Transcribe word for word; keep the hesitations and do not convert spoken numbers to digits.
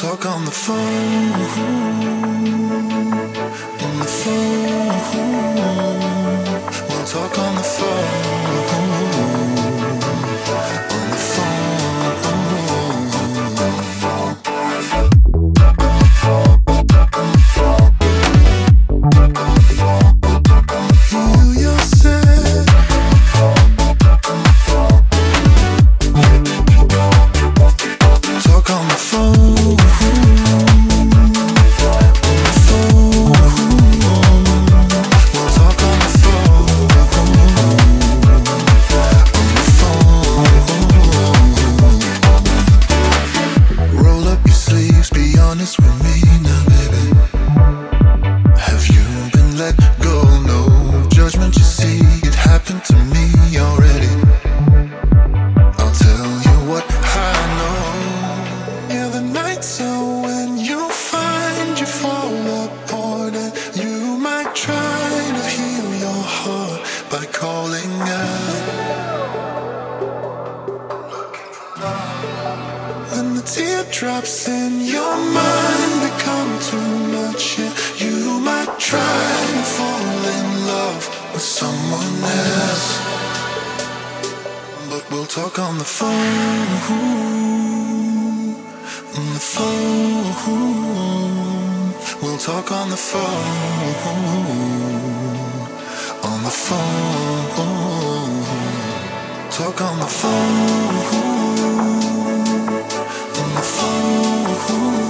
talk on the phone. On the phone. We'll talk on the phone. On the teardrops in your mind become too much, yeah, you might try to fall in love with someone else. But we'll talk on the phone. On the phone. We'll talk on the phone. On the phone. Talk on the phone. On the phone.